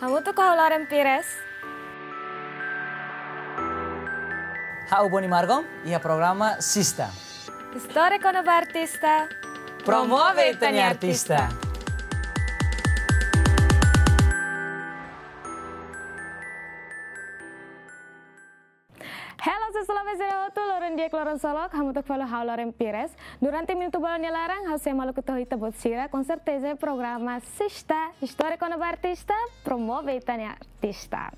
Kamu tuh kau Lauren Pires? Hau Boni Margom, ia programa Sista. Storia con un artista. Promuove Itania Artista. Halo, selamat siang. Lauren dia Lauren Solok, kamu tuh follow Hau Lauren Pires. Durante minuto balonnya larang, Hau saya malu ketahui tebut sira, com certeza programa Sista, História com o Artista, Promove Itania Artista.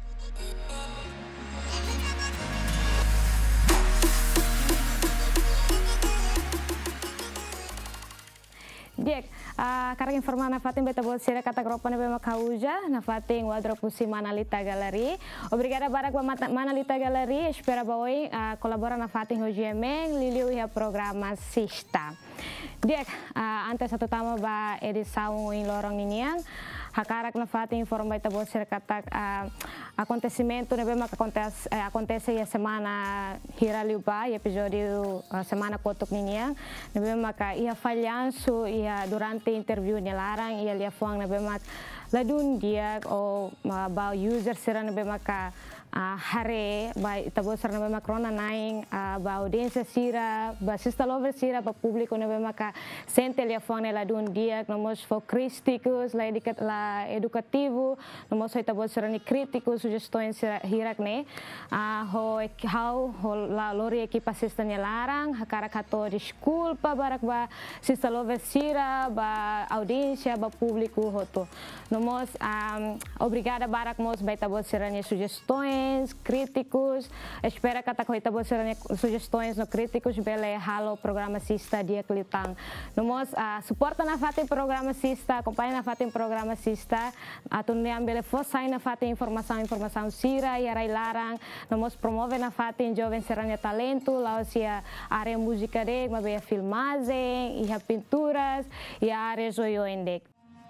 Diek, karena informasi na fatin beta buat sira kata grupo na bema kauja na fatin wadropusi Manalita Gallery. Obrigada barak Manalita Gallery, espera bawoi kolabora na fatin hoje emeng liliu ya programa Sista. Diek, antes satu tama ba edição em lorong niniang. Hakarak na fatin informa beta buat sira kata acontecimento na bema acontece ya semana hiraliu ba episódio semana kotok niniang. Na bema ka ia falhanço ia durante interview nilarang ia lia fuang na bemak ladun dia o ba user sira na bemak hare ba tabo sira na bemak rona naing ba audiência sira ba sista lover sira ba público na bemak sente lia fuang na ladun dia nomos fo críticos la educativo nomos foi tabo sira ni críticos sugestões sira hirak ne ho la lori equipa sista nilarang hakara kato desculpa barak ba sista lover sira ba audiência ba público hoto nomos obrigada barak mos ba tabo sira ni sugestões críticos espera kata ko tabo sira ni sugestões no críticos bele halo programa Sista dia klitang nomos suporta na fatin programa Sista acompanha na fatin programa Sista atun ne ambele fosai na fatin informação sira e arai larang nomos promove na fatin jovem sira ni talento lao sia área música de ma be filmagem e pinturas e área joio endek.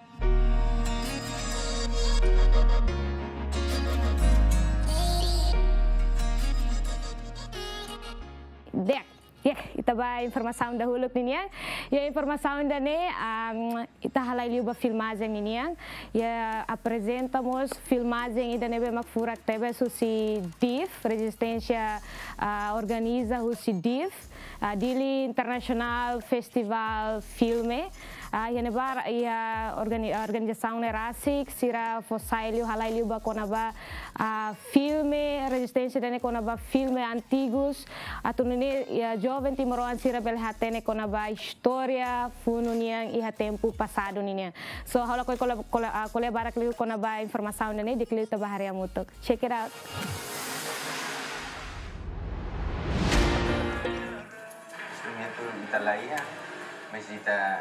Dek, ita ba informação da huluk niya. Ya informação da ne ita halay liu ba filmagem niya. Ya apresentamos filmagem ida nebe magfurak tebe susi DIF, Resistência organiza husi DIF, Dili International Festival Filme. Ya nebar ya organização ne rasik sira fosai liu halay liu ba konaba filme Resistência dane konaba filme antigos atunune ya jovem timoruan sira belhatene konaba história funu niang iha tempo passado niang so hala kole barak liu konaba informação dane dikliu tabahari amutok check it out. Itu kita lain masih kita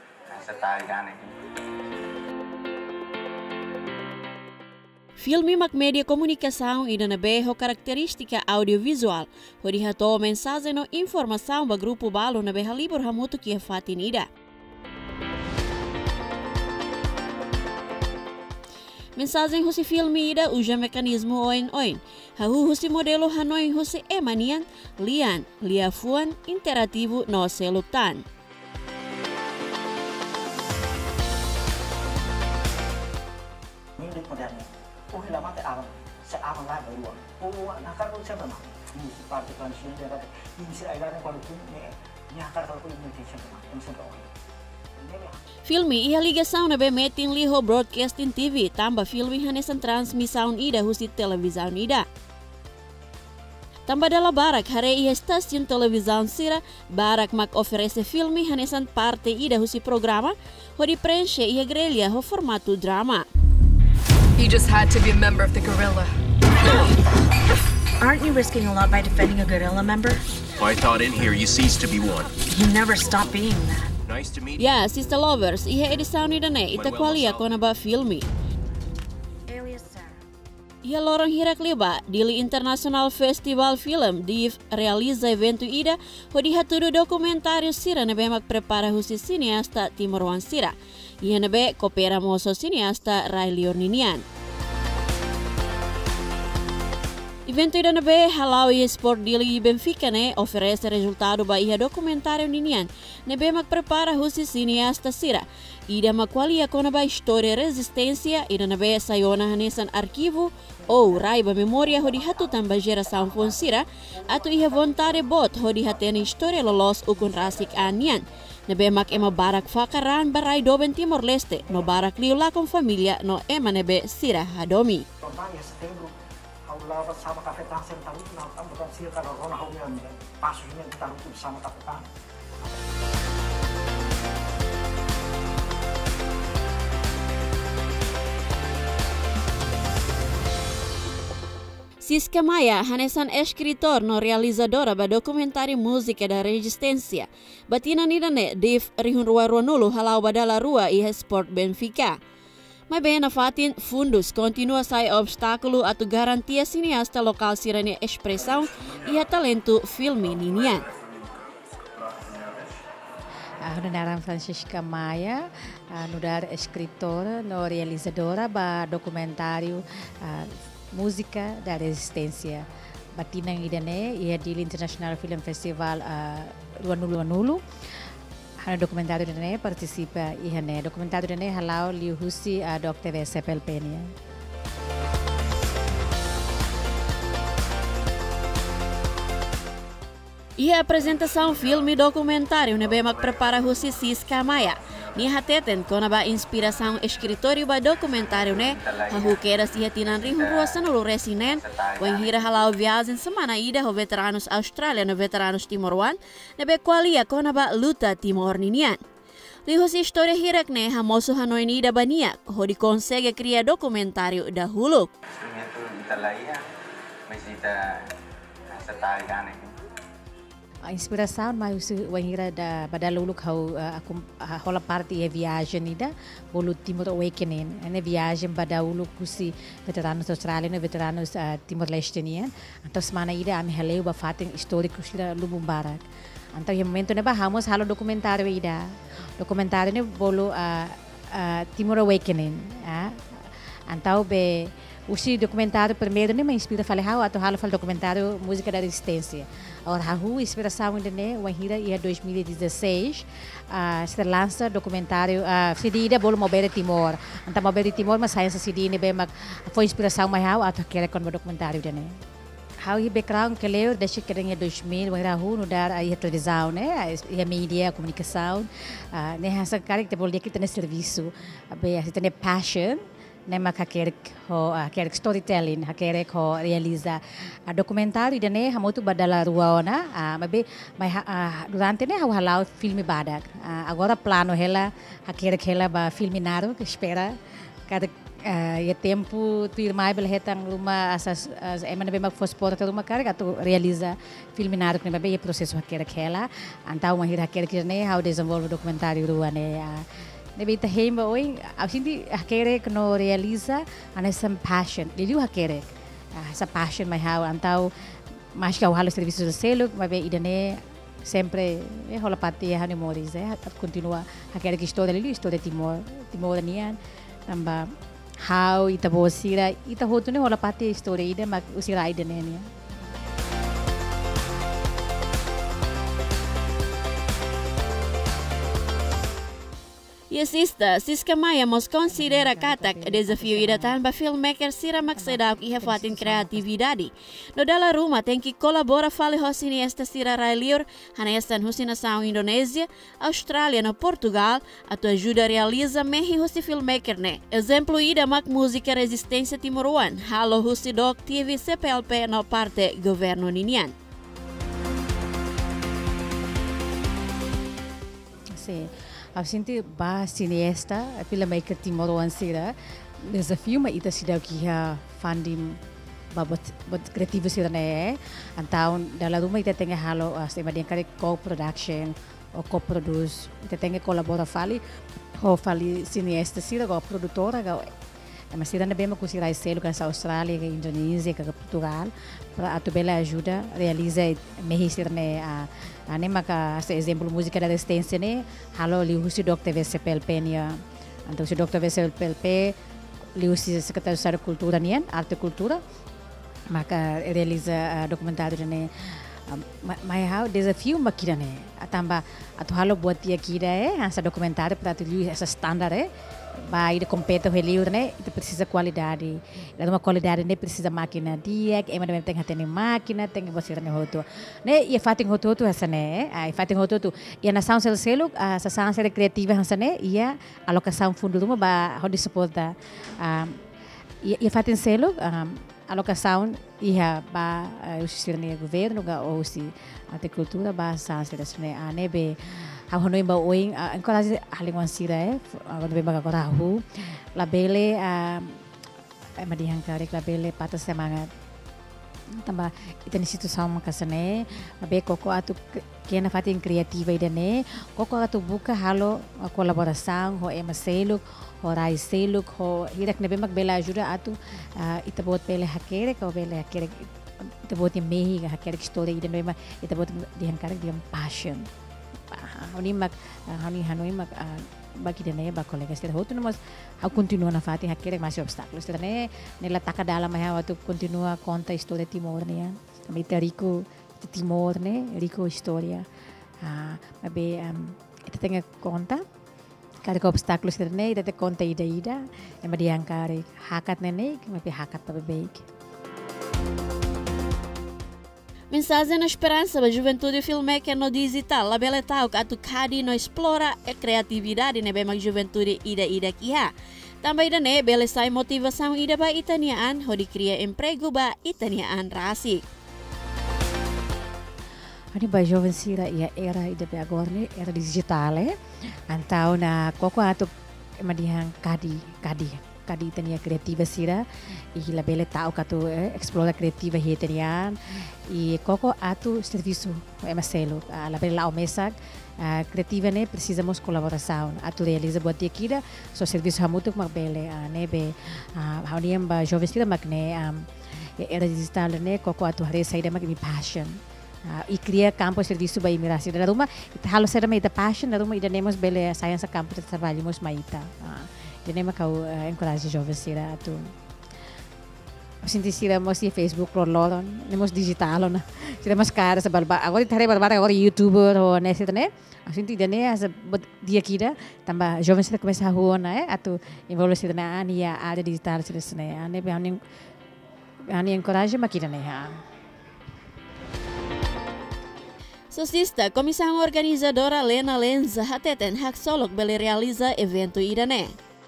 Filme mag media comunicação e na berro característica audiovisual, onde retou mensagem no informação ba grupo balo na berra libor hamuto que é fatinida. Mensagem husi filme ida uja mekanismo oin, hahu husi modelo hanoi husi emanian, lia fuan interativo no seluktan. Filme e a ligação na bemetin liho broadcasting TV tamba filme hanesan transmissão ida husi televisão ida. Tamba dala barak hare ia stasiun televisão sira barak mak oferece filme hanesan parte ida husi programa hori preenche ia grelha ho formato drama. You just had to be a member of the guerrilla. Aren't you risking a lot by defending a guerrilla member? I thought in here you ceased to be one. You never stop being that. Nice to meet you. Ya, Sister Lovers, ia edição ni dane ita qualia kona ba filme. Alias Sarah. Ia lorong hirak liba, Dili International Festival Film DIF realiza evento ida, hodi haturu dokumentário sira nebe mak prepara husi cineasta Timoruan sira. Ia nebe kopera moso cineasta Ray Liorninian. Evento ida nabe halau e Sport di Ligi Benfica ne oferece resultado ba iha documentário ninian. Nebe mak prepara husi cineasta sira. Ida makwalia kona ba história resistência ida nabe sayona hanesan arquivo ou raiba memória hodi hatu tamba geração fonsira atu iha vontade bot hodi hatene história lolos ukun rasik anian. Nebe mak ema barak fakaran barai doben Timor Leste no barak liula com família no ema nebe sira hadomi. Lawan sama kafetan sentang itu nonton bukan sih kalau orang haunya pasuknya kita rumput sama kafetan. Siska Maya, hanesan escritor no realizadora ba dokumentari música da resistência. Batina nidane Dave Rihunruaruanulu halau badala rua iha Sport Benfica. Mas bem na fatin fundos continua sai obstáculo atu garantia cineasta lokal sirane expressão e a talento filme ninian. Nudara Francisca Maia, nudara escritora, no realizadora ba dokumentário música da resistência. Batinang idane ia di International Film Festival Ruanulu. Hana dokumentário dene participa ihane dokumentário dene halau liu husi Dr. Vesepel Penia. E a apresentação filme documentário nebe mak prepara husi Siska Maya. Ni hateten kona ba inspiração escritório ba documentário ne hahu keras iha tinan rihurua sanulu resinen wen hira halau viagem semana ida ho veteranos Australia no veteranos Timor-Wan nebe qualia kona ba luta Timor ninian. Li husi história hirak ne hamoso hanoi nida bania ho di consegue cria documentário dahulu. Instrumento italaia, mas ita setari kane. A inspiração mais o hira da badalulu kau aku hola parte e viagem nida bolu Timor Awakening ene viagem badalulu kusi veteranos australianos veteranos Timor Leste nian então semana ida ami haleu ba fatin histórico sira Lubum Barak então em momento neba hamos halo dokumentário ida dokumentário ne bolu Timor Awakening então be usi dokumentário primeiro ne me inspira fale hau atau halo fal dokumentário música da resistência. Ora, a inspiração ainda né, o Anhira ia 2016, se lança documentário, CD da bolo Mobile Timor. Então Mobile Timor, mas sai essa CD ne bem, foi inspiração mais hau atau quer com o documentário da né. Hau i background que leu desde que era 2000, o Anhira no dar a televisão né, a mídia, a comunicação, né essa cara que boleh kita ne serviço, be a tem passion. Nema hakerek storytelling, hakerek ho realiza dokumentário dene hamotu badala ruaona, mabe durante ne halau filme badak. Agora plano hela hakerek hela ba filme naro que espera cada ya tempo tu irmai belhetang luma asas emana be mag fosporta luma carga tu realiza filme naro que mabe processo hakerek hela, antau mahir hakerek ne how desenvolve dokumentário ruane. Nebe ita hemba oi, absinti hakerek no realiza essa passion. Liliu hakerek, essa passion mai hau antau mais que o halo serviços de selo, mas be idane sempre rola parte ha memórias, continua hakerek história liliu história Timor-Nian, tamba hau ita bosira ita hotu ne rola parte história ida mas usira idane ne. E assista, Siska Maya mos considera katak desafio ida tanpa filmmaker sira maksedak iha fatin kreatividade. No dala rumah tem que colabora fale ho cineasta sira railiur, hanestan husinação Indonésia, Austrália no Portugal, atau ajuda realiza mehi husi filmmaker ne. Exemplo ida mak música resistência Timor-Wan, halo husi dok TV CPLP no parte governo ninian. Sim. Eu sinto ba cineasta, filmmaker Timor-Wan sira desafio mas ita sida que ha funding babot kreativo sira né. Então dalam rumah ita tenga halo sema dia kare co-production ou co-produce, ita tenga colabora fali cineasta sira go produtora go. Mas sira na bema kusira selo kan sa Austrália, ka Indonésia, ka Portugal para atubela ajuda realiza mehi sira né ane maka se exemplo música da resistência né halo liu si Dr. Vesepel Penia então si Dr. Vesepel P liu si secretário de cultura nian arte cultura maka realiza dokumentar ne mai how there's a few makira ne atamba atu halo buat dia kira essa dokumentar para tu essa standard vai de compete o livro né itu precisa qualidade e uma qualidade ne precisa máquina dia que emang tem que ter máquina tem que você ne hoto ne e fating hoto essa ne ai fating hoto e na sound selo essa sound selo criativa essa ne e a alocação fundo do ba how de suporta e fating selo alocação ia ba o sistema governo ou se a cultura ba sound selo ne a nebe hau hanoi ba oing encourage halingon sira agora bem baga rahu labele madihan karek labele patah semangat tambah ita instituição makasane abe koko atu kena fatin kreativa idane koko atu buka halo kolaboração ho ema seluk ho rai seluk ho hirak nebe mak bela ajuda atu ita bot bele hakere ko bele hakere ita bot mehi hakere story idane ma ita bot dihan karek diam passion Hanoi mak bagi dene ba kolega sila hotu mas hau continua na fati hakere masih obstáculos sila ne nela taka dalam ya waktu continua conta história Timor ne também rico Timor ne rico história mabe ita tenga conta kada ko obstáculos sila ne ita conta ida e madiang kare hakat ne mabe hakat pa baik. Mensagem na esperança da juventude filmmaker no digital, a bela tal que atu kadi no explora a criatividade ne bem juventude ida kia. Também da ne bela sai motivação ida ba itaniaan, ho di cria emprego ba itaniaan rasik. Ani ba jovem sira ia era ida be agora ne era digital antau na koko atu madihan kadi tania kreativa sira e la bela tau katu explora kreativa hetenian e koko atu serviço é Marcelo la bela ao mesa kreativa ne precisamos colaboração atu realiza buat dia kira so serviço hamutuk mak bele nebe hauniam ba jovem sira mak ne era digital ne koko atu hare saída mak mi passion e cria campo serviço ba imigrasi da rumah halo sera me da passion da rumah ida nemos bele saia sa campo de trabalho mos maita jadi kau encourage jovens sira tu sinti sira mos di Facebook lolon nemos digital na sira mas cara sa balba agora thare balba agora youtuber ho nesse né sinti dane as dia kira tamba jovens sira começa a rua na atu envolve sira na ania área digital sira né ane be ani encourage makira né Sosista, comissão organizadora Lena Lenza hateten hak solok bele realiza evento idane.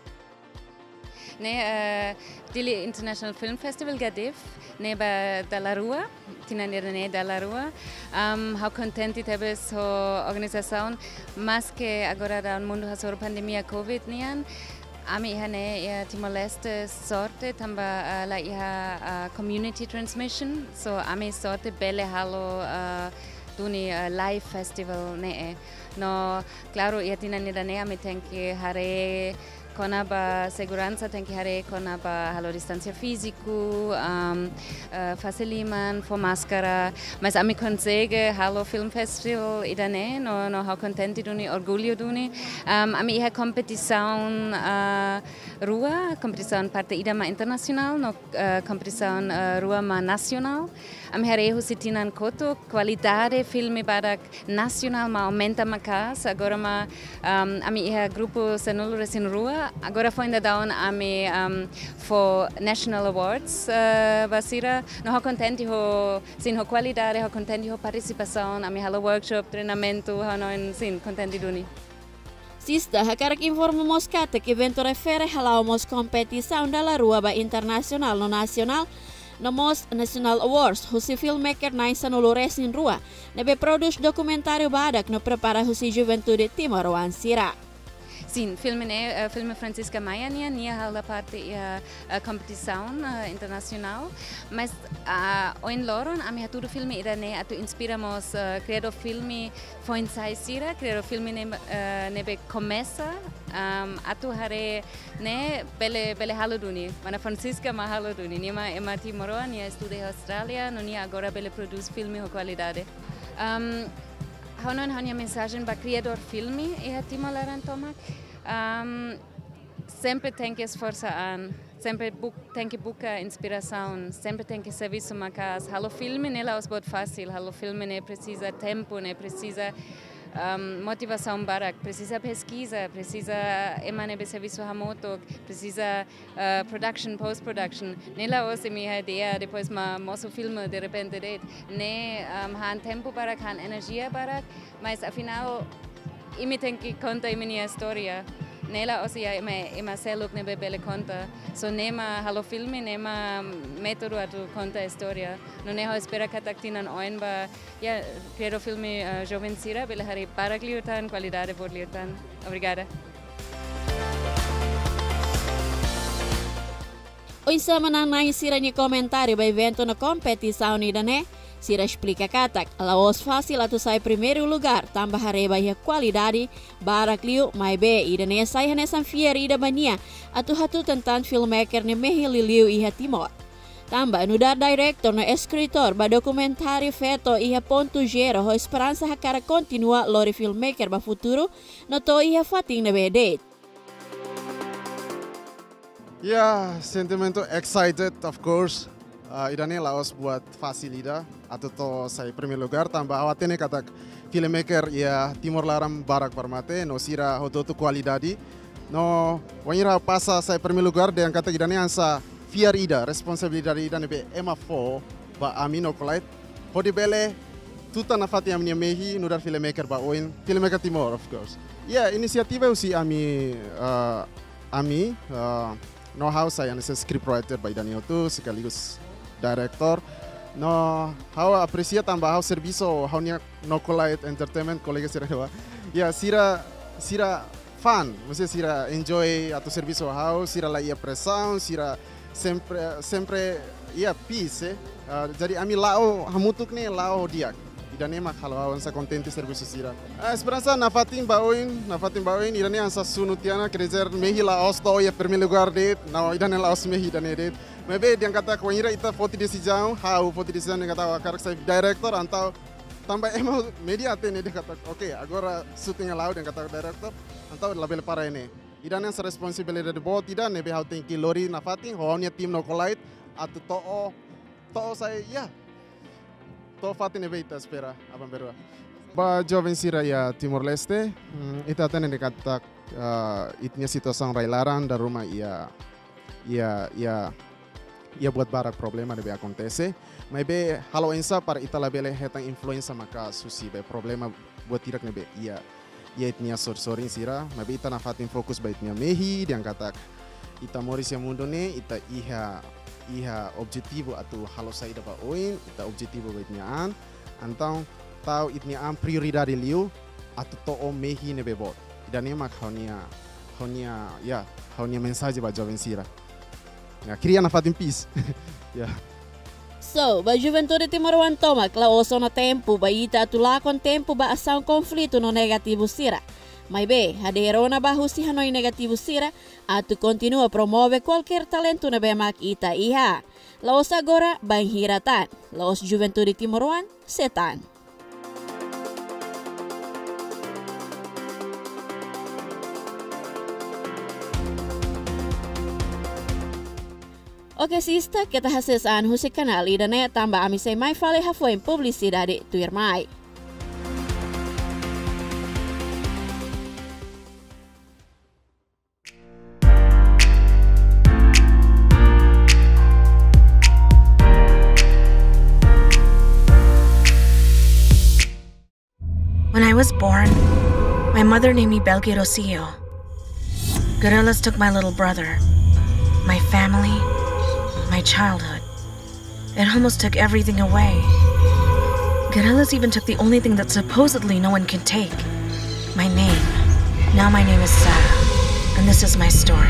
Dili International Film Festival Gadif, neba dalla Rua, tinanirane dalla Rua. How contente tebes ho organização, mas que agora da mundo hasor pandemia Covid nian. Ami ihane ya Timor-Leste sorte tamba la iha community transmission, so ami sorte bele halo duni live festival ne no claro ia tinanirane ami tenki hare kona ba segurança tem que hare kona ba halo distância físico faciliman for máscara mas ami consegue halo film festival idane no how contente duni orgulho duni ami iha competição rua competição parte idama internacional no competição rua ma nacional ami hare husitinan koto qualidade filme badak nacional ma aumenta makas agora ma ami iha grupo senolo resin rua agora foi ainda down ami for national awards basira no ho contente ho sin ho qualidade ho contente ho participação ami halo workshop treinamento ho no sin contente duni Sista hakarak informa moskate que evento refere halamos competição da la rua ba internacional no nacional no Most National Awards, husi filmmaker naisa no Loresin Rua, nebe produz dokumentário badak no prepara husi juventude Timor Sira. Sim, filme Francisca Maia nia hala parte a competição internacional, mas oin loron ami haturo filme irane atu inspiramos credo filme foi sai sira credo filme nebe começa atu hare ne bele haloduni mana Francisca ma haloduni nima ema Timoroa nia estude Austrália no nia agora bele produz filme ho qualidade honon hanya mensagem ba criador filme e Timor Tomak sempre tem que esforçar sempre tem que buscar inspiração, sempre tem que serviço macas. Halo filme nela os bot fácil, halo filme ne precisa tempo, ne precisa motivação barak, precisa pesquisa, precisa emane serviço remoto, precisa production, post-production. Nela os minha ideia depois moço filme de repente ne han tempo barak, han energia barak, mas afinal imi tem que contar minha história. Nela os ia ema seluk ne bebele conta, so nema halo filme nema método atu conta história. No neho espera kataktinan oinba ya credo filme Jovem Sira bele hari para kliutan qualidade por liutan. Obrigada. Oisa menanai siranya komentari ba evento na kompetisaun idane. Sira explica katak, laos fácil atu sai primeiro lugar, tambah hareba ia qualidade, barak liu, mai be, ida ne sai hanesan fier ida bania, atu hatu tentang filmmaker ne mehi liliu iha Timor. Tambah nudar director na escritor ba dokumentari feto iha ponto gero ho esperança hakara continua lori filmmaker ba futuro, no to iha fating na bedate. Yeah, sentimento excited of course. Idane laos buat fasilida atau to saya primeiro lugar tambah awatene katak filmmaker ya Timor Laram barak parmate no sira hototo qualidade no wanira passa saya primeiro lugar dan katak idane ansa fiar ida responsabilidade idane be ema4 ba amino kolait hodi bele tuta na fati amnia mehi nudar filmmaker ba oin filmmaker Timor of course ya inisiativa usi ami no how saya nessa scriptwriter ba idane itu sekaligus director no how aprecia tambah how serviço how nya no collide entertainment kolega sira ya sira fan você sira enjoy atau serviço how sira la ia pressão sira sempre ia peace jadi ami lao hamutuk ne lao diak idane mak kalau ansa contente serviço sira esperança na fatin baoin idane ansa sunutiana krezer mehi la osto ia primeiro lugar de na idane la os mehi idane de maybe dia kata kuangira ita foti decisão, how foti decisão dia kata karak saya director atau tambah emo media atene dia kata okay agora shooting lá dia kata director atau label para ini. Idan yang responsibility de bot idan nebe how tem que lori na fatin how nya tim no collide atau to saya ya to fatin nebe ita espera abang berua. Ba Jovem Sira ya Timor Leste ita atene dia kata itnya situação railaran da rumah ia buat barak problema debe acontece, mas be halo ensa para ita labele hetang influenza maka susi be problema buat tidak nebe ia itnia sorin sira, mas be ita na fatin fokus ba itnia mehi diang katak ita moris ya mundo ne ita iha objetivo atau halo saida ba oin ita objetivo ba itnia an antau tau itnia an prioridade liu atau to o mehi nebe bot dan mak haunia mensagem ba Jovem Sira. Ya, queria na fatin peace. Yeah. So, ba Juventude Timoruan tomak la oso na tempo ba ita atula kon tempo ba asang konflito no negativo sira. Mai be, hadero na ba husi hanoi negativo sira atu continua promove qualquer talento na bemak ita iha. La os agora bang hiratan. La os Juventude Timoruan setan. Oke sista, kita hasilsan husi kanal idane tambah amisay mai fale hafoin publicidade tuir mai. When I was born, my mother named me Belgi Rosillo. Guerrillas took my little brother, my family, my childhood. It almost took everything away. Guerrillas even took the only thing that supposedly no one can take, my name. Now my name is Sarah, and this is my story.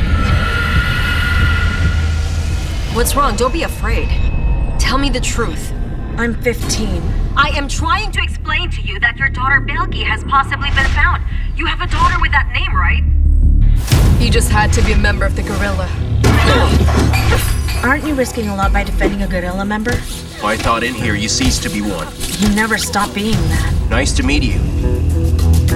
What's wrong? Don't be afraid. Tell me the truth. I'm 15. I am trying to explain to you that your daughter Belgi has possibly been found. You have a daughter with that name, right? He just had to be a member of the guerrilla. Aren't you risking a lot by defending a guerrilla member? I thought in here you ceased to be one. You never stop being that. Nice to meet you.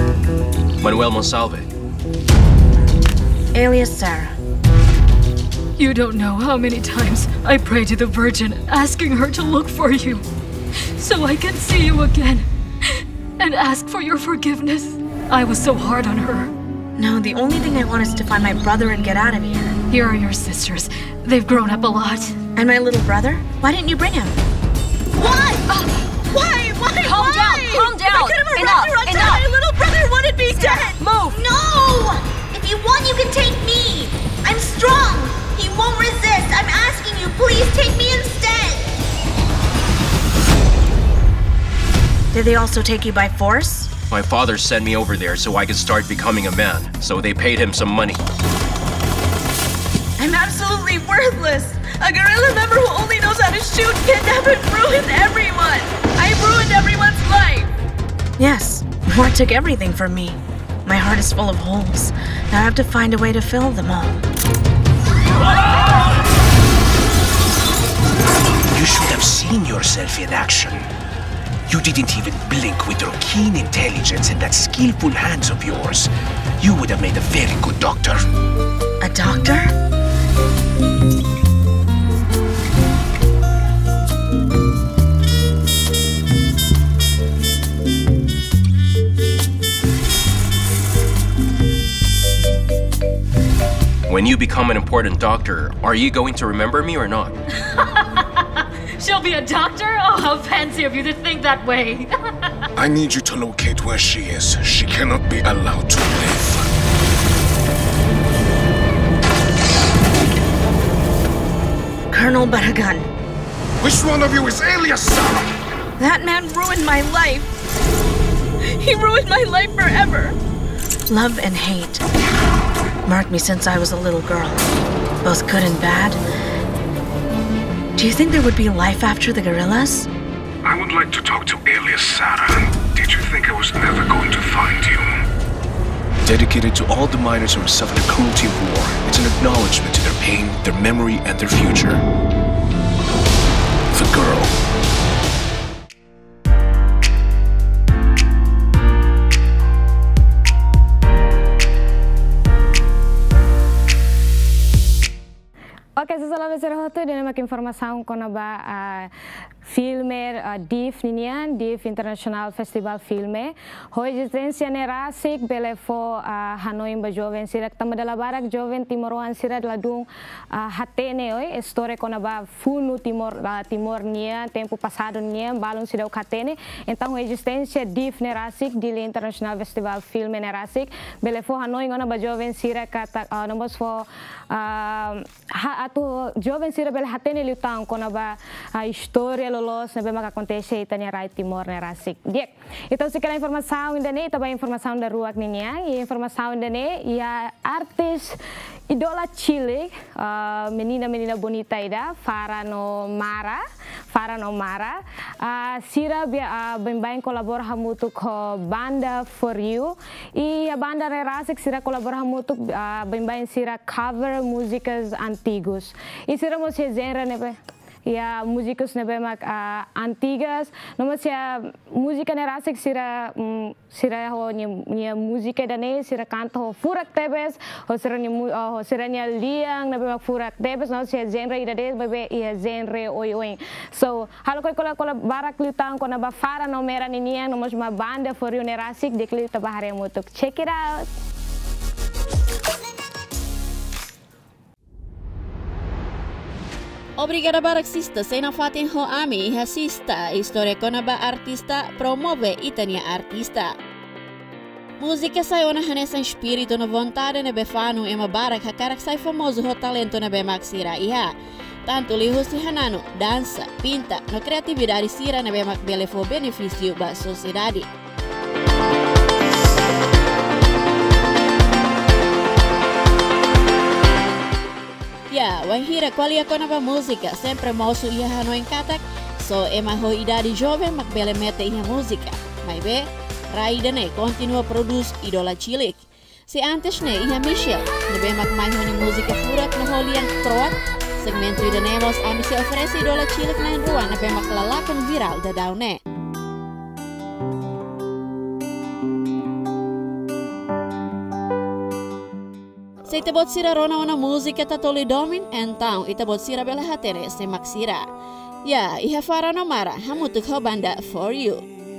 Manuel Monsalve. Alias Sarah. You don't know how many times I pray to the Virgin asking her to look for you so I can see you again and ask for your forgiveness. I was so hard on her. No, the only thing I want is to find my brother and get out of here. Here are your sisters. They've grown up a lot. And my little brother? Why didn't you bring him? Why? Why? Calm down! Calm down! I could have Enough! run Enough! My little brother wanted me dead! Move! No! If you want, you can take me! I'm strong! He won't resist! I'm asking you, please take me instead! Did they also take you by force? My father sent me over there so I could start becoming a man, so they paid him some money. I'm absolutely worthless! A guerrilla member who only knows how to shoot, kidnap, and ruin everyone! I ruined everyone's life! Yes, war took everything from me. My heart is full of holes. Now I have to find a way to fill them all. You should have seen yourself in action. You didn't even blink with your keen intelligence and that skillful hands of yours. You would have made a very good doctor. A doctor? When you become an important doctor, are you going to remember me or not? She'll be a doctor? Oh, how fancy of you to think that way. I need you to locate where she is. She cannot be allowed to live. Colonel Barragan. Which one of you is Elias, Sarah? That man ruined my life. He ruined my life forever. Love and hate marked me since I was a little girl, both good and bad. Do you think there would be life after the guerrillas? I would like to talk to Elias, Sarah. Did you think I was never going to find you? Dedicated to all the miners who have suffered the cruelty of war, it's an acknowledgement to their pain, their memory, and their future. The girl. Oke, setelah bercerita itu dia nak informasi kona ba filme DIF ninian DIF International Festival Filme. Hoje existência nerasik belefo Hanoi ba jovem sirak tamadala barak jovem timoruan sirak ladung hatene oi história kona ba funu timor nia tempo passado nia balon sidak hatene. Então hoje existência DIF nerasik dili International Festival Filme nerasik belefo Hanoi kona ba jovem sirak kata nomos fo atu jovem sira bel hatene lutang kona ba história lolos na bema acontece itania rai timor nerasik. Diek. Então se quer informação ainda ne, também informação da rua ninia, e informação ainda ne, ia artis idola Chile, menina bonita ida, Farah Mara, sira bem colabora muito com banda For You, e a banda nerasik sira colabora muito bem sira cover músicas antigos. E sira mo se genre nebe ya músicos nebe mak antigas, noma se música nerasik sira ho nia música dane sira canta ho furak tebes ho sira nia liang nebe mak furak tebes no se genre ida des bebe ia genre oi. So halo koi kola barak litang kona ba Farah Mara niniang nomos ma banda For You nerasik dekli tabahare mutuk. Check it out. Obrigada baraksista, sena fatin ho ami hasista, história konaba artista promove itania artista. Música sai ona hanesa espírito na vontade na befano ema barak hakarak sai famoso ho talento na bemak sira iha. Tanto liho si hanano, dança, pinta, no criatividade sira na bemak belefo benefício ba sociedade. Ya, wahira qualia konaba música, sempre moço ia hano em katak, so ema ho idade jovem mak bele mete ia música. Mas be, Raida ne continua produz idola cilik. Si antes ne ia Michelle, nebe mak mai honi música furak no holi yang troat, segmento ida nemos ami se oferece idola cilik na ruan nebe mak lalakon viral da daune. Se ite bot sira rona wana musika tatoli domin, então ite bot sira bela hatere semak sira. Ya, iha fara no mara, hamutuk ho banda For You.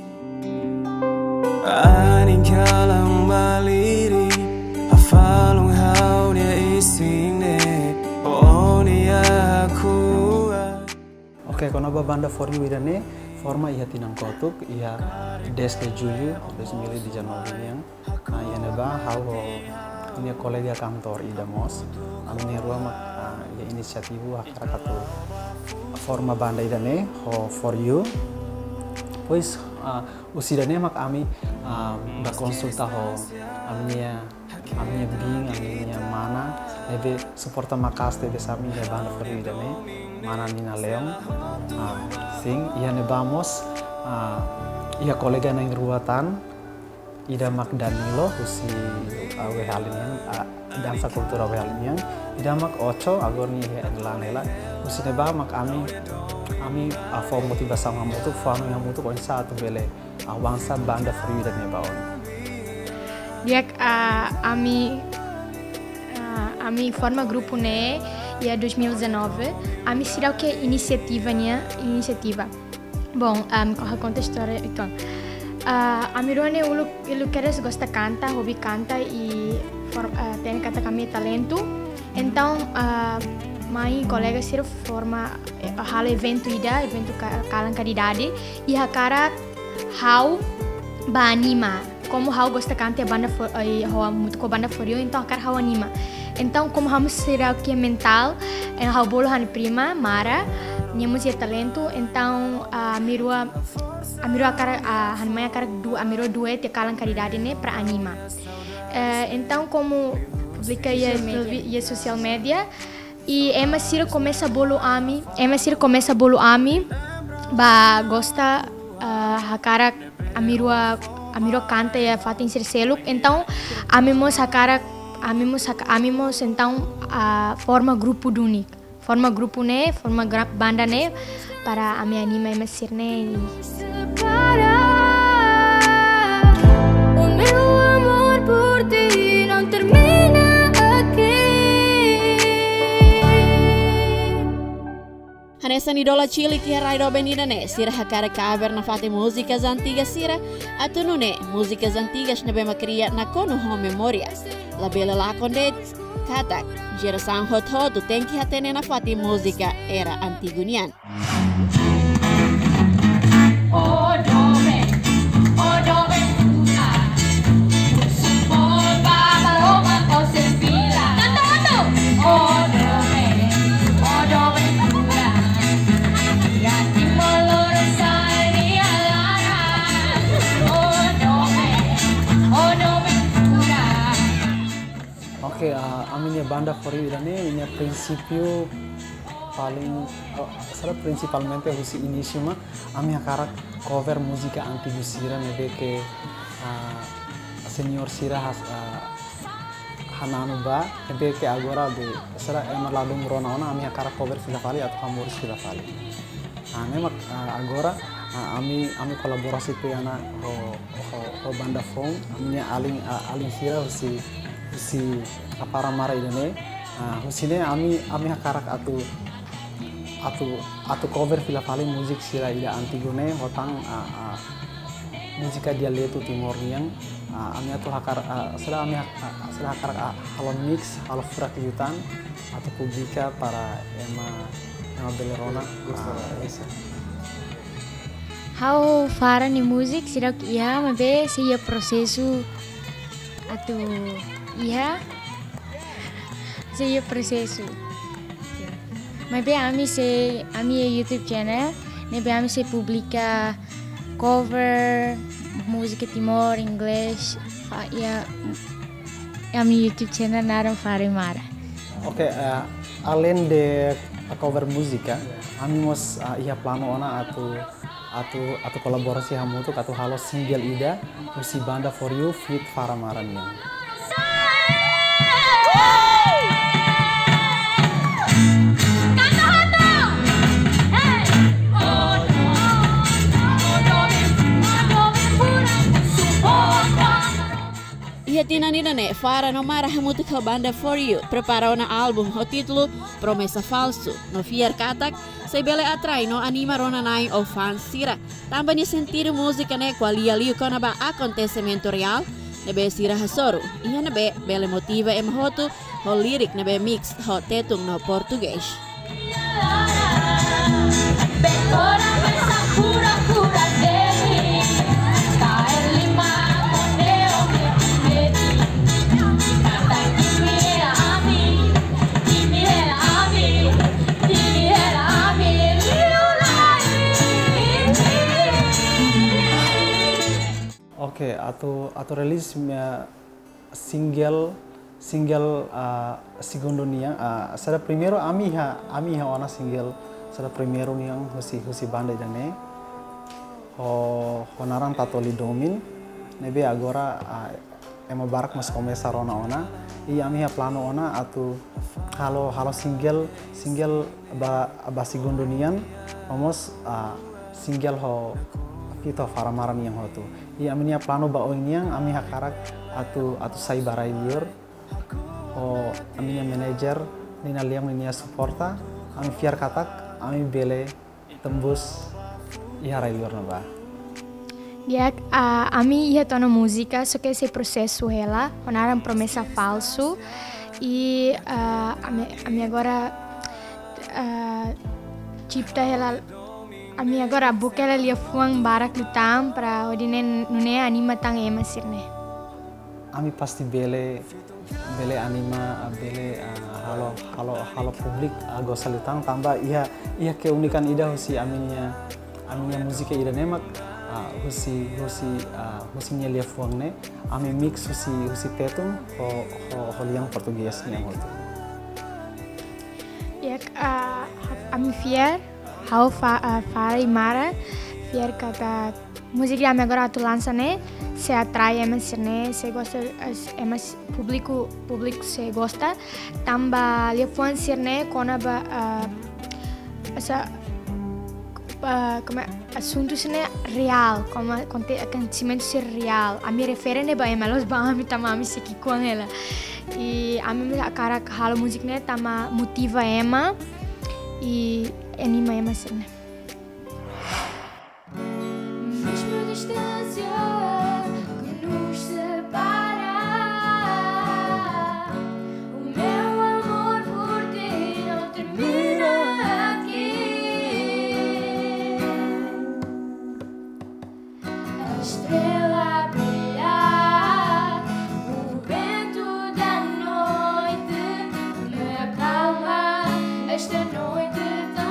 Aning kalang maliri, hafalong hau dia isine, oh dia aku. Oke, kono banda For You idane forma iha tinang kotuk, iha des de julio, des mili di Januari yang, iha neba hau ini kolega kantor ida mos, amne ruang ya inisiativu akar katu forma banda idane ho For You, pois usidane mak ami berkonsulta ho amnya bing amnya mana lebe suporta makas tebe sami de banda For You idane mana nina leong sing ia ne vamos ia kolega nang ruatan ida mak Danilo husi wehalinian dansa kultura wehalinian ida mak ocho agor ni nela husi ne ba mak ami form motivasi sama mutu form yang mutu kon satu bele awangsa banda For You dan ne baon dia ami forma grupo ne ya 2019 ami sirau ke inisiativa bom conta a história então ami roane ulu queres gosta canta hobi canta e tem kata kami talento então mai colega sira forma hal evento kalang kadidade e hakara how ba anima como how gosta canta banda muito com banda For You então hakara how anima. Então, como vamos ser aqui mental, eu bolo han prima Mara, temos talento, então a mirua cara han mãe cara duet kalang kadidade né para anima. Então, como publica e social media e Emma Sira começa bolo ami, ba gosta a cara a mirua canta e fatin ser seluk, então amimos a cara amimos então a forma grupo único, forma grupo né, forma banda né, para a minha anima e mesir né. O meu amor por ti não termina aqui. Hanesan idola cilik ya raido benidane sira hakara cover na fate músicas antigas sira atunune músicas antigas na bema cria na kono ho memoria. La bela lakonde katak geração hot tu tem que atene na fati música era antigunian. Oh jovem puta, supor baba Roma ou Sevilla. Canta. Oh jovem puta, gati moloro sai alara. Oh jovem puta. Oke, aminya banda For You idane inya prinsipio paling principalmente husi inisima ami hakara cover musika antigu sira nebe ke senior sira hananu ba nebe ke agora be sara emar ladung rona ona ami hakara cover filafali atau hamur filafali memang agora ami kolaborasi pe ana ho banda phone aminya aling sira husi apara mara idane husine ami hakarak atu cover filafali musik sira ida antigone hotang musika dialeto timor niang ami atu hakar sira hakarak halo mix halo furak yutan atau publika para ema belerona how fara ni musik sira ia mabe sia prosesu atu iya sia prosesu mabe ami YouTube channel nebe ami se publica cover música timor inglês ya ami YouTube channel naram fare mara. Oke, além de cover música ami mos ia plano ona atu kolaborasi hamutu atu halo single ida usi banda For You fit Fara Marania. Ia tinanina ne Farah no Mara hamutu ka banda For You prepara na album ho título Promessa Falso. No fier katak sai bele atrai no anima rona nai o fans sira. Tamba ni sentir música ne qualia liu kona ba acontecimento real. Nebe sira hasoru. Iya nebe bele motiva hotu ho lirik nebe mix ho tetung no português. Oke, atau rilis single segundo niang sada primeiro ami ha ona single sada primeiro niang husi banda jane ho narang tatoli domin nebe agora ema barak mas começar ona e ami ha plano ona atu halo single ba segundo niang vamos single ho kita faramaran yang hotu i aminia plano ba oiniang ami hakarak atu sai barai liur o aminia manager nina liang nina supporta ami fiar katak ami bele tembus i harai liur na ba dia ami ia tono música só que esse processo ela onaram promessa falso e ami agora cipta ela ami agora bukela lia fuang barak lutam para odine nune anima tang ema sirne. Ami pasti bele anima bele halo publik gosa lutang tambah iya keunikan ida husi aminia musika ida nemak husi lia fuang ne ami mix husi tetung ho liang portugis yang hotu. Ya ami fiar How Farah Mara fiar kata musik yang agora tu lança né se atrai emas né se gosta emas público se gosta tamba lia fon sir né kona ba asa como assunto né real como acontecimento ser real a me refere né ba emalos ba ami tamami se que com ela e a mim cara halo musik né tama motiva ema e anima ema sirne. Mesmo a distância que nos separa, o meu amor por ti não termina aqui. A estrela a brilhar, o vento da noite me acalma esta noite.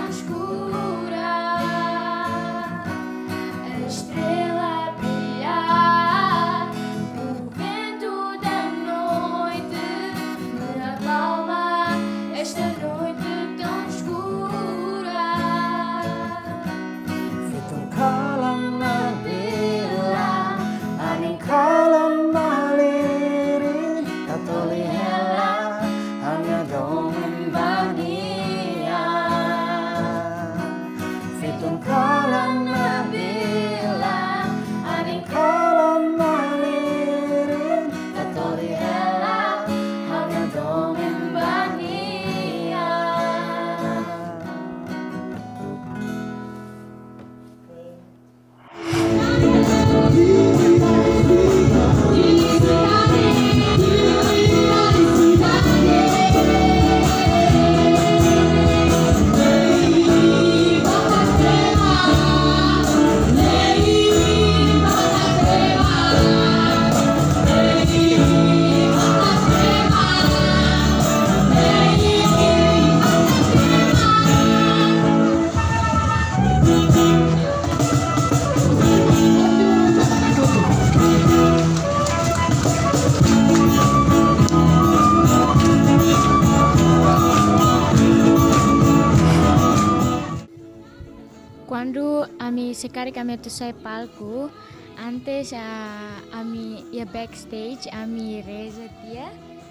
Sekarang kami tu saya palco, antes kami ya backstage, kami reza dia,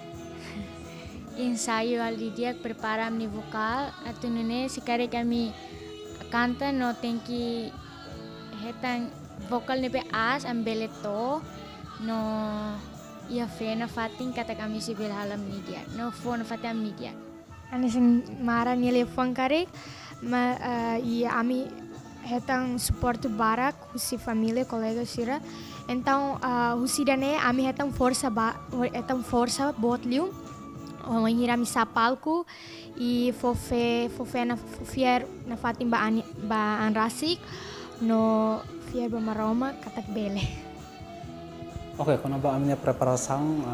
ensaio ali dia prepara kami vokal, atau nene sekarang kami canta no tem que hetang vokal nebe as ambele to no ia fe na fatin kata kami si bel halam media no phone fatin media ane sen mara nile phone karek ma ia ami hetang support barak husi família colega sira então husi dane ami hetang força bot liu hira mi sapalku e fofe na fier na fatin ba anrasik no fier ba maroma katak bele. Oke, karena aminnya preparasi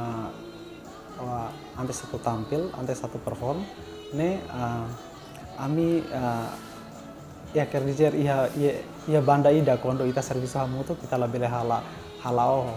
antes satu tampil, antes satu perform, ne ami ya kerja ia banda ida kondo ita servisu hamu tu kita lebih halau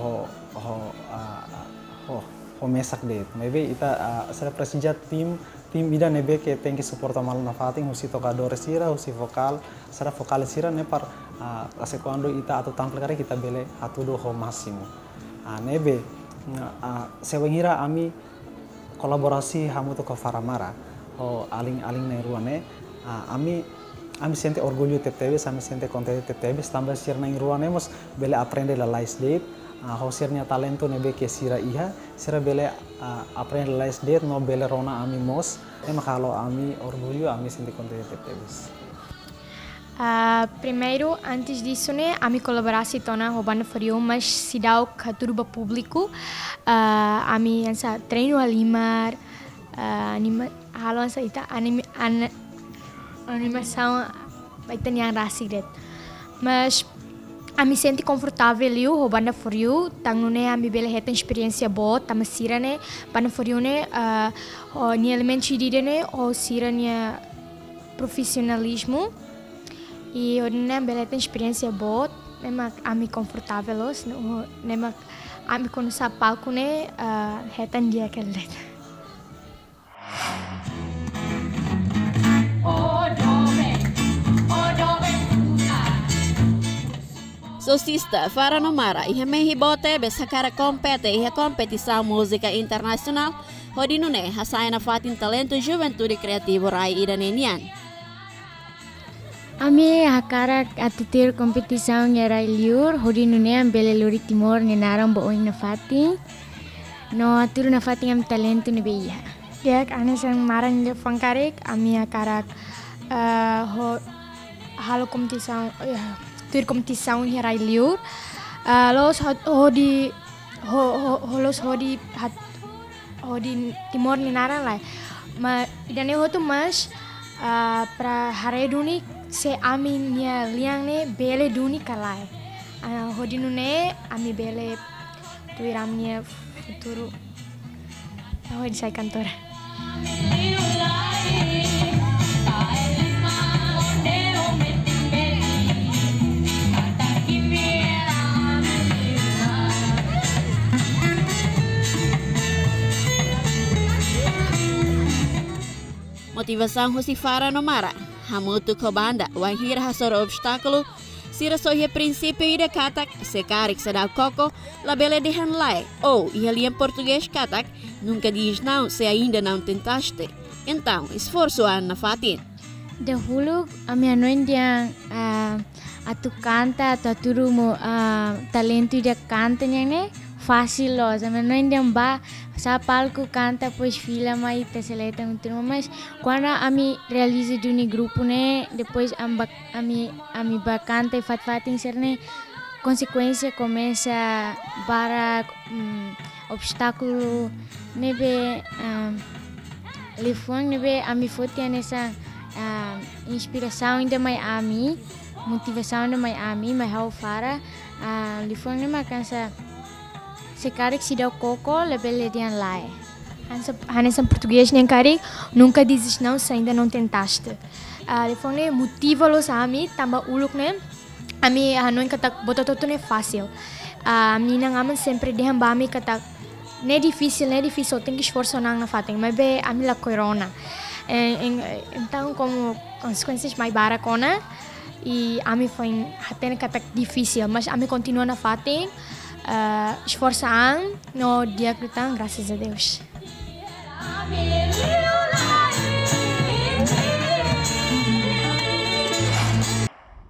ho mesak deh. Maybe ita saya presija tim ida nebe ke tengki support amal na fating husi tocador sira husi vokal sara vokal sira ne par ase kondo ita atau tampil kare kita bele atudo ho máximo. Nebe sewengira ami kolaborasi hamu to Faramara o aling na ruane ami sente orgulho tetebe ami sente contente tetebe tambah sirna ruane mos bele aprende la lais date ho sirnya talento nebe ke sira iha sira bele aprende la lais date no bele rona ami mos kalau ami orgulho ami sente contente tetebe. Primeiro, antes disso, né, a minha colaboração tona roubando frio, mas se dá o turba público, a minha treino a limar, halo essa ita animação vai ter yang rasik mas a me sente confortável liu roubando frio, tanto né a me bela reta experiência boa, tá mas sira né, banda frio né, o ni elemento de né, o sira né profissionalismo. E eu nem beleza experiência boa, nem ami confortável os, nem ami quando sa palco né, retan dia aquele letra. Sosista Farah Nomara ia mehibote besakara kompete ia kompetição música internacional hodinune hasaina fatin talento juventude kreativo rai idanenian. Ami hakarak atitir kompetisaw nga ray liur, hodi nune ang bele luri timor ni narang boing na fating. No aturo na fating am talento ni beya. Diak anes ang marang ni fangkarik, ami hakarak halo kompetisaw, tur kompetisaw nga ray liur. Los hodi timor ni narang lai. Ma idane ho tu mas pra hare duni se ami nia liang ne bele duni kalai. Hodinu ne ami bele tuiram nia futuro. Di saya kantor. Motivação Husi Farah Nomara hamutu ko banda wahir hasor obstáculo sira sohia princípio ida katak sekarik sadau koko labele dehan lai ou ia português katak nunca diz não se ainda não tentaste então esforço na fatin dahulu ami anoin dia atu canta atu turu mo talento ida canta ne fácil los ami anoin dia ba sa palco canta pois fila mai te seleta muito mas quando ami realiza duni grupo né depois ami ba canta e fatin serne consequência começa para obstáculo nebe lefong nebe ami foto nessa inspiração ainda mai ami motivação ainda mai ami mai hau fara lefong nema kansa sekarik si dau koko lebele dian lai. Hanes português nem karik nunca dizes não se ainda não tentaste. Lefong ne motiva los ami tamba uluk ne ami hanon kata bototo ne fácil. Ami nang aman sempre deham ba ami kata ne difícil tem que esforçar na fating mas be ami la corona. Então como consequências mais baracona e ami foi até kata difícil mas ami continua na fating. Esforçar no dia que estão, graças a Deus.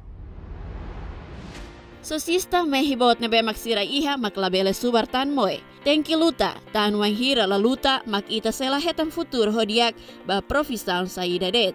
Sosista mehibot nebe maksira iha maklabele subartan moe. Tenki luta, tan wan hira la luta, mak ita sela hetan futur hodiak ba profisão saída det.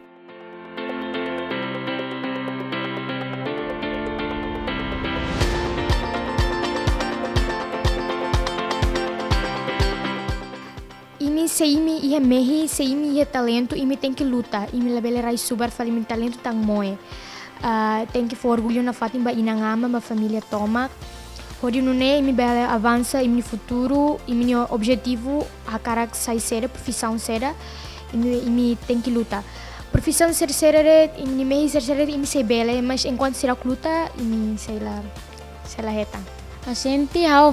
Imi se imi ia mehi, se imi ia talento, imi tem que lutar. Imi labele rai subar fali min talento tang moe. Tem que for orgulho na fatin ba inangama, ba família toma. Hodi nune imi bela avança, imi futuro, imi objetivo, a cara sai sera, profissão sera. Imi tem que lutar. Profissão ser sera, imi mehi ser sera, imi se bela, mas enquanto será luta, imi sei lá reta. A gente how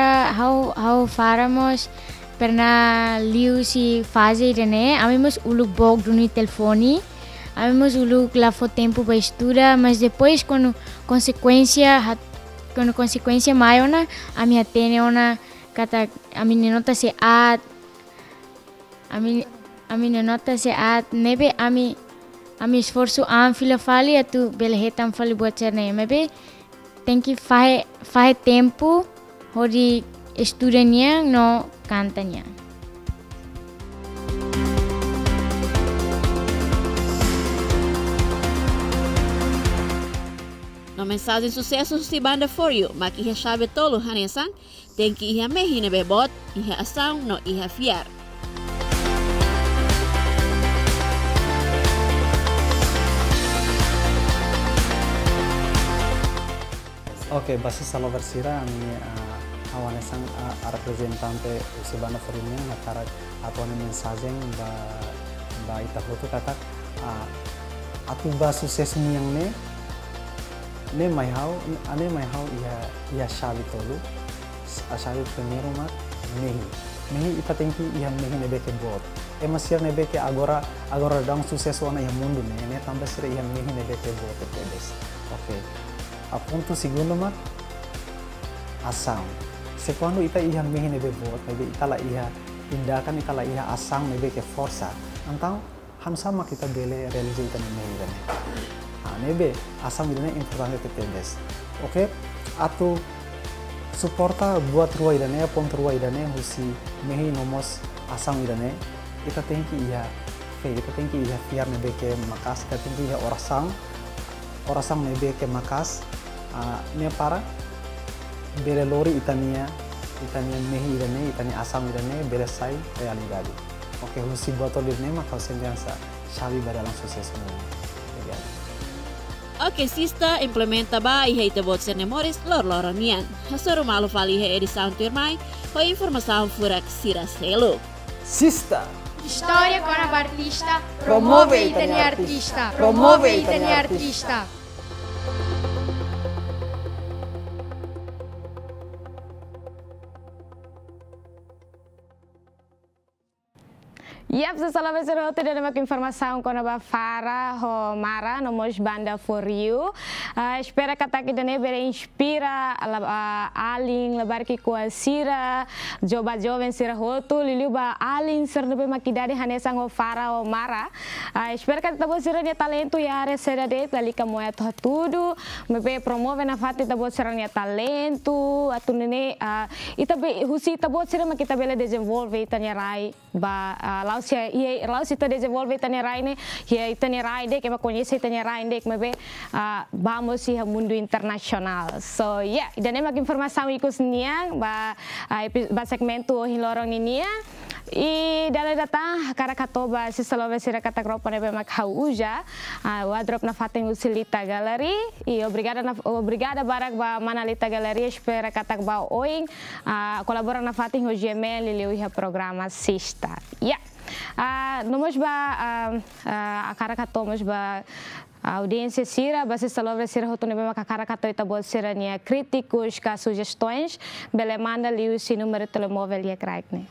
faramos pernah liu si fase irene, amemos uluk bog duni telefone, amemos uluk lafo tempo para estudar, mas depois quando consequência maior na, a minha tene ona kata a minha nota se a minha nota se a nebe ami esforço fila fali atu belehetam fali buat cerne, mebe tem que fazer tempo hori estudania no cantanya. No mensagem sucesso si banda for you, mak iha sabe tolo hanesan, tem que iha mehi na bebot, iha asang no iha fiar. Ok, base salo versira ami awanesan a representante si banda for you na karak atau ni mensagem ba ita foto katak atu ba sukses yang ne mai hau ia shavi tolu shavi primeiro mat mehi ita tenki ia mehi nebeke bot masir nebeke agora dang sukses wana ia mundu ne tambah sira ia mehi nebeke bot tedes. Ok, a ponto segundo mat asam sequando ita ia mehi nebe bot nebe ita la ia tindakan ita la ia asang nebeke força então hamsama kita bele realize ita mehi ne nebe asam idane importante tetendes. Ok, atu suporta buat ruai idane pon ruai idane husi mehi nomos asam idane ita tenki ia fe ita tenki ia fiar nebeke makas ita tenki ia orasang nebeke makas ne para bele lori itania mehi idane itania asam idane bele sai realidade. Ok, husi buat idane maka senjansa shavi badalang sukses mo. Ok, sista implementa ba iha ita bot ser memórias lor-loranian. Hasoro malu fali iha edição turmai, com informação furak sira selo. Sista! História com a artista, promove itania artista, promove itania artista. Yap, sesalah besar tidak ada informação com a Farah ou Mara, nomos banda for you. Espera kata kita ne bere inspira aling lebar ki kuasira, joba joven sira hotu liliu ba aling ser nebe makidade hanesang o Farah ou Mara. Espera kata tabo sira ne talento ya are sera de dali kamu ya tudo, mebe promove na fati tabo sira ne talento, atu nene ita be husi tabo sira makita bele desenvolve itanya rai ba Laos ita desenvolve itania rai ne, ya itania rai dek, ema conhece itania rai dek, mebe vamos ao mundo internacional. So yeah, dan emak informação ikut niang ba segmento hilorong ninia. E dalam data Karakatoba si Salove sira kata gropa nebe mak hauja, wadrop na fating usilita galeri, e obrigada barak ba manalita galeri, espera kata ba oing, kolabora na fating o Gmail liliu iha programa sista. Yeah. Nomos ba Karakatomos ba audiência sira, base salove sira rotone bema Karakato itabol sira nia críticos ka sugestões, bele manda liu si número de telemóvel ia crackne.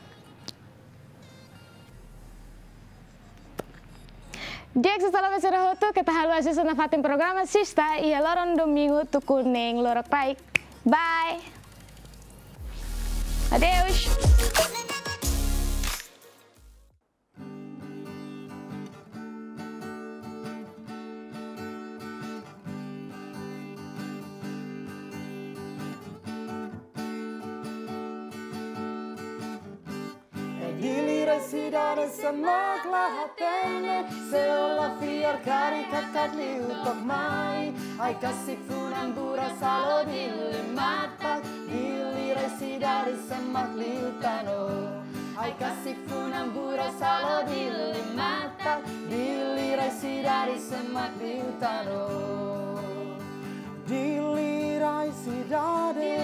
Dia que salove sira roto kita halu asisa na fatin programa sista e loron domingo tu kuning lorok baik. Bye. Adeus. sidade semak lahatene seolah fiar kari kakat liu tok mai ai kasih funang bura salo dilimatak dilirai sidade semak liu tano ai kasih funang bura salo dilimatak dilirai sidade semak liu tano dilirai sidade